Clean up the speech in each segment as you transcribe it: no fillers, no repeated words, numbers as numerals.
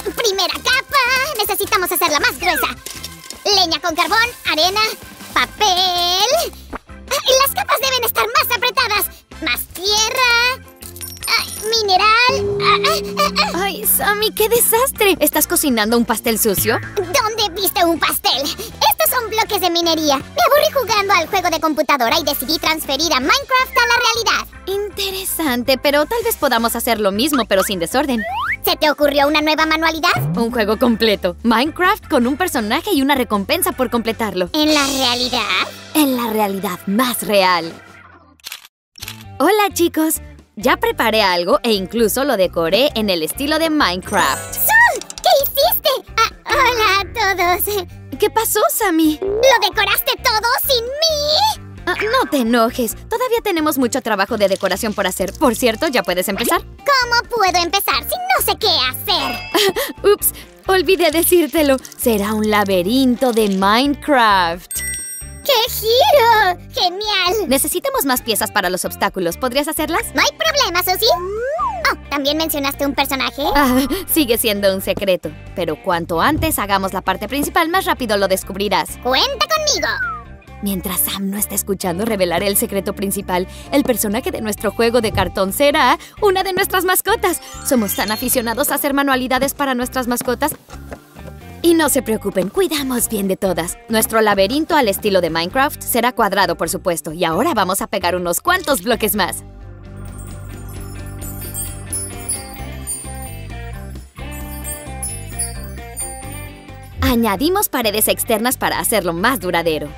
Primera capa. Necesitamos hacerla más gruesa. Leña con carbón, arena, papel. Las capas deben estar más apretadas. Más tierra. Mineral. ¡Ay, Sammy, qué desastre! ¿Estás cocinando un pastel sucio? ¿Dónde viste un pastel? Estos son bloques de minería. Me aburrí jugando al juego de computadora y decidí transferir a Minecraft a la realidad. Interesante, pero tal vez podamos hacer lo mismo, pero sin desorden. ¿Se te ocurrió una nueva manualidad? Un juego completo. Minecraft con un personaje y una recompensa por completarlo. ¿En la realidad? En la realidad más real. Hola, chicos. Ya preparé algo e incluso lo decoré en el estilo de Minecraft. ¡Sul! ¿Qué hiciste? Hola a todos. ¿Qué pasó, Sammy? ¿Lo decoraste todo sin mí? No te enojes. Todavía tenemos mucho trabajo de decoración por hacer. Por cierto, ¿ya puedes empezar? ¿Cómo puedo empezar si no sé qué hacer? Ups, olvidé decírtelo. Será un laberinto de Minecraft. ¡Qué giro! ¡Genial! Necesitamos más piezas para los obstáculos. ¿Podrías hacerlas? No hay problema, Susie. Oh, ¿también mencionaste un personaje? Sigue siendo un secreto. Pero cuanto antes hagamos la parte principal, más rápido lo descubrirás. ¡Cuenta conmigo! Mientras Sam no está escuchando, revelaré el secreto principal. El personaje de nuestro juego de cartón será una de nuestras mascotas. Somos tan aficionados a hacer manualidades para nuestras mascotas. Y no se preocupen, cuidamos bien de todas. Nuestro laberinto al estilo de Minecraft será cuadrado, por supuesto. Y ahora vamos a pegar unos cuantos bloques más. Añadimos paredes externas para hacerlo más duradero.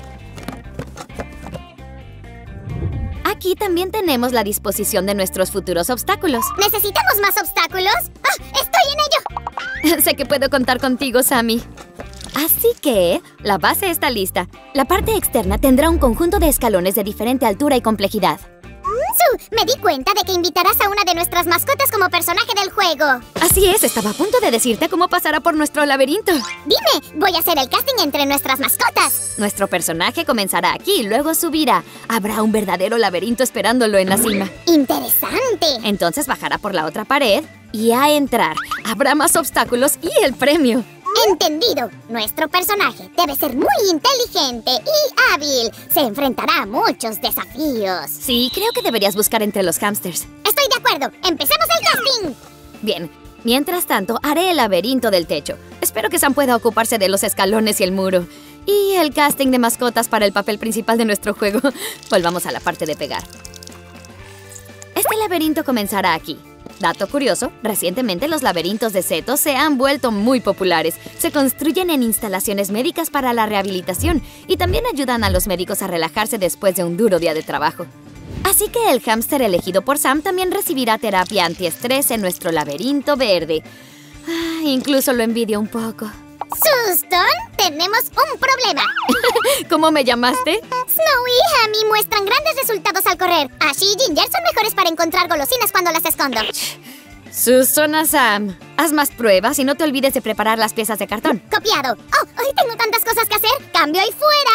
Aquí también tenemos la disposición de nuestros futuros obstáculos. ¿Necesitamos más obstáculos? ¡Estoy en ello! Sé que puedo contar contigo, Sammy. Así que, la base está lista. La parte externa tendrá un conjunto de escalones de diferente altura y complejidad. Me di cuenta de que invitarás a una de nuestras mascotas como personaje del juego. Así es, estaba a punto de decirte cómo pasará por nuestro laberinto. Dime, voy a hacer el casting entre nuestras mascotas. Nuestro personaje comenzará aquí y luego subirá. Habrá un verdadero laberinto esperándolo en la cima. ¡Interesante! Entonces bajará por la otra pared y a entrar. Habrá más obstáculos y el premio. ¡Entendido! Nuestro personaje debe ser muy inteligente y hábil. Se enfrentará a muchos desafíos. Sí, creo que deberías buscar entre los hámsters. Estoy de acuerdo. ¡Empecemos el casting! Bien. Mientras tanto, haré el laberinto del techo. Espero que Sam pueda ocuparse de los escalones y el muro. Y el casting de mascotas para el papel principal de nuestro juego. Volvamos a la parte de pegar. Este laberinto comenzará aquí. Dato curioso, recientemente los laberintos de setos se han vuelto muy populares. Se construyen en instalaciones médicas para la rehabilitación y también ayudan a los médicos a relajarse después de un duro día de trabajo. Así que el hámster elegido por Sam también recibirá terapia antiestrés en nuestro laberinto verde. Incluso lo envidio un poco. ¡Suston! ¡Tenemos un problema! ¿Cómo me llamaste? Snow y Amy muestran grandes resultados al correr. Ashi y Ginger son mejores para encontrar golosinas cuando las escondo. Susana Sam, haz más pruebas y no te olvides de preparar las piezas de cartón. ¡Copiado! ¡Oh! ¡Hoy tengo tantas cosas que hacer! ¡Cambio y fuera!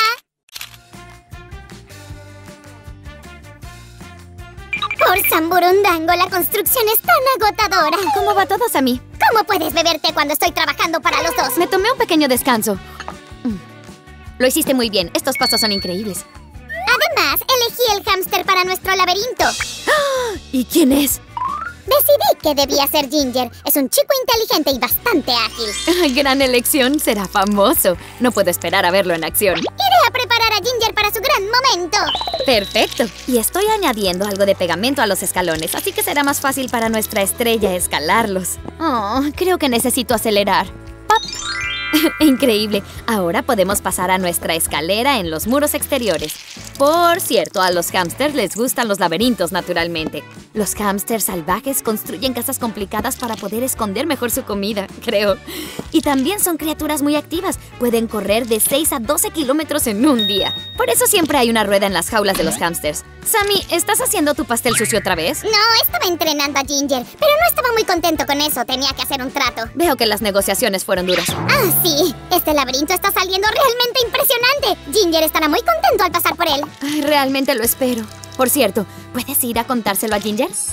Por San Burundango, la construcción es tan agotadora. ¿Cómo va todo, Sammy? ¿Cómo puedes beberte cuando estoy trabajando para los dos? Me tomé un pequeño descanso. Lo hiciste muy bien. Estos pasos son increíbles. Además, elegí el hámster para nuestro laberinto. ¿Y quién es? Decidí que debía ser Ginger. Es un chico inteligente y bastante ágil. Gran elección. Será famoso. No puedo esperar a verlo en acción. Iré a preparar a Ginger para su gran momento. Perfecto. Y estoy añadiendo algo de pegamento a los escalones, así que será más fácil para nuestra estrella escalarlos. Oh, creo que necesito acelerar. ¡Pop! Increíble. Ahora podemos pasar a nuestra escalera en los muros exteriores. Por cierto, a los hámsters les gustan los laberintos, naturalmente. Los hámsters salvajes construyen casas complicadas para poder esconder mejor su comida, creo. Y también son criaturas muy activas. Pueden correr de 6 a 12 kilómetros en un día. Por eso siempre hay una rueda en las jaulas de los hámsters. Sammy, ¿estás haciendo tu pastel sucio otra vez? No, estaba entrenando a Ginger, pero no estaba muy contento con eso. Tenía que hacer un trato. Veo que las negociaciones fueron duras. Ah, sí. Este laberinto está saliendo realmente impresionante. Ginger estará muy contento al pasar por él. Ay, realmente lo espero. Por cierto, ¿puedes ir a contárselo a Ginger?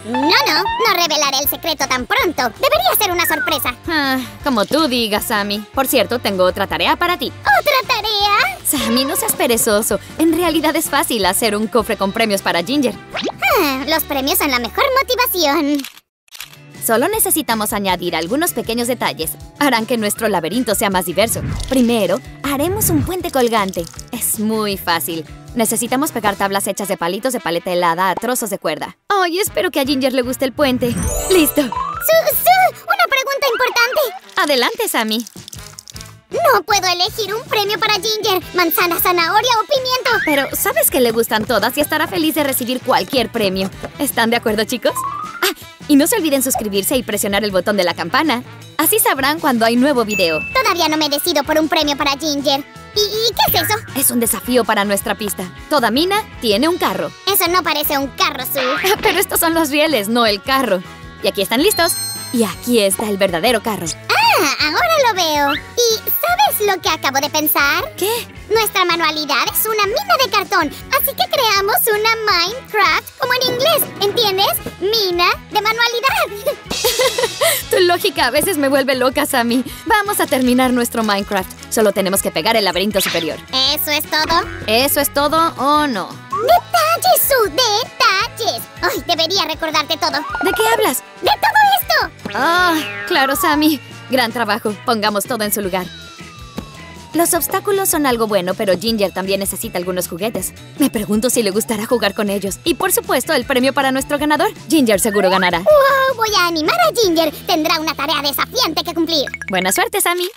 No revelaré el secreto tan pronto. Debería ser una sorpresa. Como tú digas, Sammy. Por cierto, tengo otra tarea para ti. ¿Otra tarea? Sammy, no seas perezoso. En realidad es fácil hacer un cofre con premios para Ginger. Los premios son la mejor motivación. Solo necesitamos añadir algunos pequeños detalles. Harán que nuestro laberinto sea más diverso. Primero, haremos un puente colgante. Es muy fácil. Necesitamos pegar tablas hechas de palitos de paleta helada a trozos de cuerda. ¡Ay, espero que a Ginger le guste el puente! ¡Listo! Una pregunta importante. Adelante, Sammy. No puedo elegir un premio para Ginger. Manzana, zanahoria o pimiento. Pero sabes que le gustan todas y estará feliz de recibir cualquier premio. ¿Están de acuerdo, chicos? Y no se olviden suscribirse y presionar el botón de la campana. Así sabrán cuando hay nuevo video. Todavía no me decido por un premio para Ginger. ¿Y qué es eso? Es un desafío para nuestra pista. Toda mina tiene un carro. Eso no parece un carro, Sue. Pero estos son los rieles, no el carro. Y aquí están listos. Y aquí está el verdadero carro. Ahora lo veo. ¿Y sabes lo que acabo de pensar? ¿Qué? Nuestra manualidad es una mina de cartón. Así que creamos una Minecraft, como en inglés. ¿Entiendes? Mina de manualidad. Tu lógica a veces me vuelve loca, Sammy. Vamos a terminar nuestro Minecraft. Solo tenemos que pegar el laberinto superior. ¿Eso es todo? ¿Eso es todo o no? ¡Detalles, Sue! ¡Detalles! ¡Ay, debería recordarte todo! ¿De qué hablas? ¡De todo esto! Claro, Sammy. Gran trabajo. Pongamos todo en su lugar. Los obstáculos son algo bueno, pero Ginger también necesita algunos juguetes. Me pregunto si le gustará jugar con ellos. Y por supuesto, el premio para nuestro ganador. Ginger seguro ganará. ¡Wow! Voy a animar a Ginger. Tendrá una tarea desafiante que cumplir. Buena suerte, Sammy.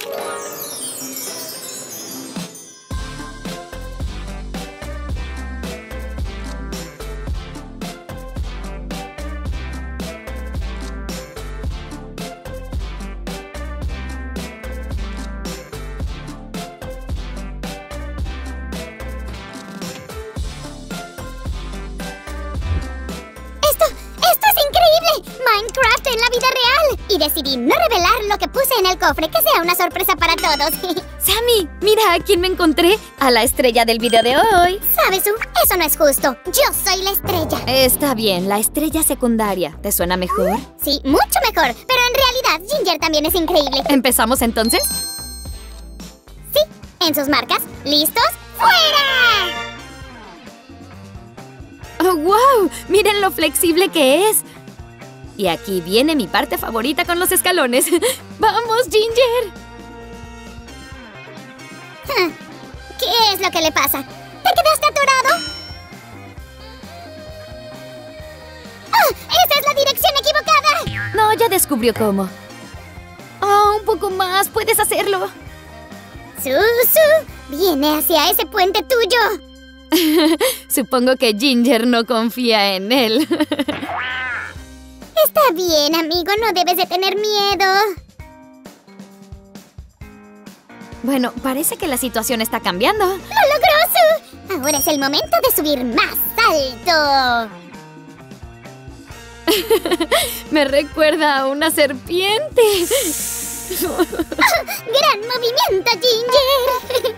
¡Esto es increíble! ¡Minecraft en la vida real! Y decidí no revelar lo que puse en el cofre, que sea una sorpresa para todos. Sammy, mira a quién me encontré. A la estrella del video de hoy. ¿Sabes, Sue? Eso no es justo. Yo soy la estrella. Está bien, la estrella secundaria. ¿Te suena mejor? Sí, mucho mejor. Pero en realidad, Ginger también es increíble. ¿Empezamos entonces? Sí, en sus marcas. ¿Listos? ¡Fuera! ¡Oh, wow! ¡Miren lo flexible que es! Y aquí viene mi parte favorita con los escalones. ¡Vamos, Ginger! ¿Qué es lo que le pasa? ¿Te quedaste atorado? ¡Oh! ¡Esa es la dirección equivocada! No, ya descubrió cómo. ¡Oh, un poco más! ¡Puedes hacerlo! Sue, viene hacia ese puente tuyo. Supongo que Ginger no confía en él. Está bien, amigo. No debes de tener miedo. Bueno, parece que la situación está cambiando. ¡Lo logró, Sue! Ahora es el momento de subir más alto. Me recuerda a una serpiente. ¡Gran movimiento, Ginger!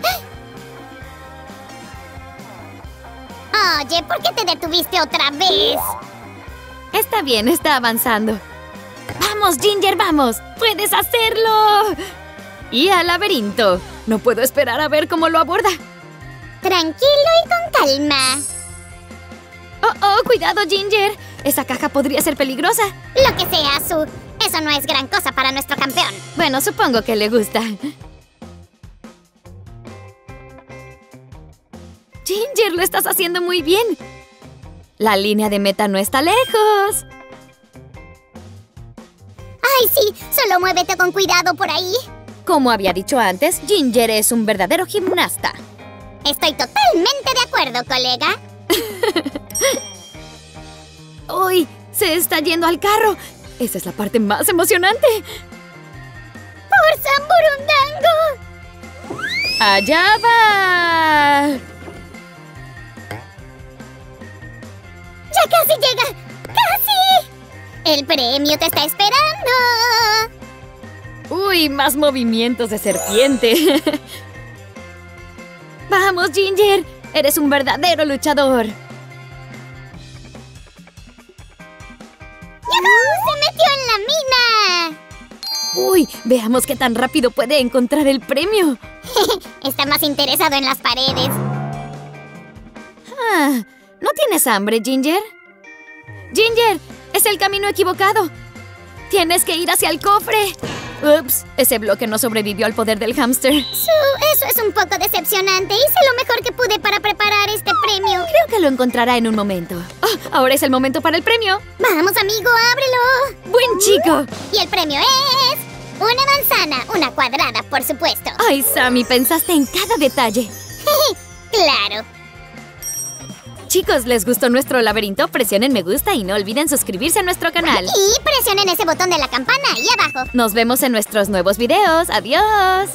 Oye, ¿por qué te detuviste otra vez? Está bien, está avanzando. ¡Vamos, Ginger, vamos! ¡Puedes hacerlo! Y al laberinto. No puedo esperar a ver cómo lo aborda. Tranquilo y con calma. ¡Oh, cuidado, Ginger! Esa caja podría ser peligrosa. Lo que sea, Sue. Eso no es gran cosa para nuestro campeón. Bueno, supongo que le gusta. Ginger, lo estás haciendo muy bien. La línea de meta no está lejos. ¡Ay, sí! Solo muévete con cuidado por ahí. Como había dicho antes, Ginger es un verdadero gimnasta. Estoy totalmente de acuerdo, colega. ¡Uy! ¡Se está yendo al carro! Esa es la parte más emocionante. ¡Por Samburundango! ¡Allá va! ¡Ya casi llega! ¡Casi! ¡El premio te está esperando! ¡Uy! Más movimientos de serpiente. ¡Vamos, Ginger! ¡Eres un verdadero luchador! ¡Camina! Uy, veamos qué tan rápido puede encontrar el premio. Está más interesado en las paredes. ¿No tienes hambre, Ginger? ¡Ginger! ¡Es el camino equivocado! ¡Tienes que ir hacia el cofre! Ups, ese bloque no sobrevivió al poder del hámster. Eso es un poco decepcionante. Hice lo mejor que pude para preparar este premio. Creo que lo encontrará en un momento. Oh, ahora es el momento para el premio. Vamos, amigo, ábrelo. ¡Buen chico! Y el premio es... una manzana, una cuadrada, por supuesto. Ay, Sammy, pensaste en cada detalle. Claro. Chicos, ¿les gustó nuestro laberinto? Presionen me gusta y no olviden suscribirse a nuestro canal. Y presionen ese botón de la campana ahí abajo. Nos vemos en nuestros nuevos videos. ¡Adiós!